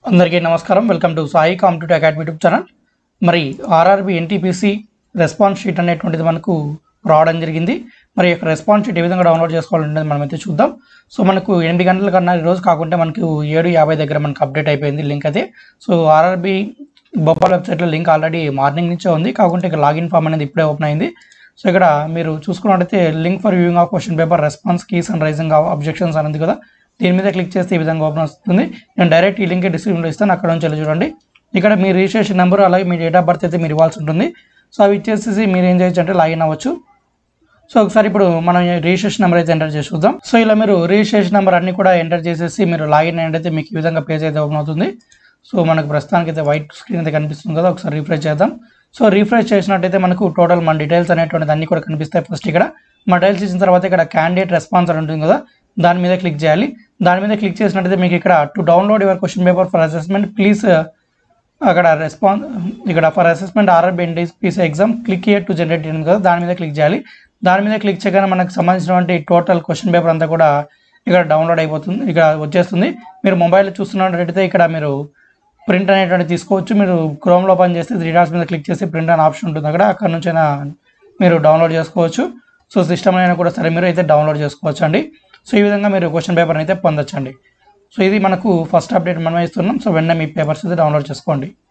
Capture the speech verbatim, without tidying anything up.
అందరికీ నమస్కారం. Welcome to Sai competitive academy YouTube channel. మరి ఆర్ఆర్బి ఎన్టీపీసీ రెస్పాన్స్ షీట్ అనేటువంటిది మనకు రావడం జరిగింది. మరి యొక్క రెస్పాన్స్ షీట్ ఏ విధంగా డౌన్లోడ్ చేసుకోవాలనేది మనమైతే చూద్దాం. సో మనకు ఎనిమిది గంటల కన్నా ఈరోజు కాకుండా మనకు ఏడు యాభై దగ్గర మనకు అప్డేట్ అయిపోయింది లింక్ అయితే. సో ఆర్ఆర్బి భోపాల్ వెబ్సైట్లో లింక్ ఆల్రెడీ మార్నింగ్ నుంచే ఉంది, కాకుంటే ఇక్కడ లాగిన్ ఫామ్ అనేది ఇప్పుడే ఓపెన్ అయింది. సో ఇక్కడ మీరు చూసుకున్నట్టయితే link for viewing of question paper response keys and raising of objections అనేది కదా, దీని మీద క్లిక్ చేస్తే ఈ విధంగా ఓపెన్ వస్తుంది. నేను డైరెక్ట్ ఈ లింక్ డిస్క్రిప్షన్లో ఇస్తాను, అక్కడ నుంచి వెళ్ళి చూడండి. ఇక్కడ మీ రిజిస్ట్రేషన్ నెంబర్ అలాగే మీ డేట్ ఆఫ్ బర్త్ అయితే మీరు ఇవ్వాల్సి ఉంటుంది. సో అవి ఇచ్చేసి మీరు ఏం చేయొచ్చు అంటే లాగిన్ అవ్వచ్చు. సో ఒకసారి ఇప్పుడు మనం రిజిస్ట్రేషన్ నెంబర్ అయితే ఎంటర్ చేసి చూద్దాం. సో ఇలా మీరు రిజిస్ట్రేషన్ నెంబర్ అన్ని కూడా ఎంటర్ చేసేసి మీరు లాగిన్ అయితే మీకు ఈ విధంగా పేజ్ అయితే ఓపెన్ అవుతుంది. సో మనకు ప్రస్తుతానికి అయితే వైట్ స్క్రీన్ అయితే కనిపిస్తుంది కదా, ఒకసారి రిఫ్రెష్ చేద్దాం. సో రిఫ్రెష్ చేసినట్టయితే మనకు టోటల్ మన డీటెయిల్స్ అనేటువంటిది అన్ని కూడా కనిపిస్తాయి. ఫస్ట్ ఇక్కడ మన డీటెయిల్స్ ఇచ్చిన తర్వాత ఇక్కడ క్యాండిడేట్ రెస్పాన్స్ అని ఉంటుంది కదా, దాని మీద క్లిక్ చేయాలి. దాని మీద క్లిక్ చేసినట్టయితే మీకు ఇక్కడ to download your question paper for assessment please అక్కడ రెస్పాన్స్ ఇక్కడ for assessment RRB NTPC exam click here to generate ఉంది కదా, దాని మీద క్లిక్ చేయాలి. దాని మీద క్లిక్ చేయగానే మనకు సంబంధించినటువంటి టోటల్ క్వశ్చన్ పేపర్ అంతా కూడా ఇక్కడ డౌన్లోడ్ అయిపోతుంది, ఇక్కడ వచ్చేస్తుంది. మీరు మొబైల్లో చూస్తున్నట్టయితే ఇక్కడ మీరు ప్రింట్ అనేటువంటి తీసుకోవచ్చు. మీరు క్రోమ్లో ఓపెన్ చేస్తే త్రీ డాట్స్ మీద క్లిక్ చేసి ప్రింట్ అనే ఆప్షన్ ఉంటుంది అక్కడ, అక్కడ నుంచి అయినా మీరు డౌన్లోడ్ చేసుకోవచ్చు. సో సిస్టమ్ అయినా కూడా సరే మీరు అయితే డౌన్లోడ్ చేసుకోవచ్చు అండి. సో ఈ విధంగా మీరు క్వశ్చన్ పేపర్ అయితే పొందొచ్చండి. సో ఇది మనకు ఫస్ట్ అప్డేట్ మనం ఇస్తున్నాం. సో వెంటనే మీ పేపర్స్ అయితే డౌన్లోడ్ చేసుకోండి.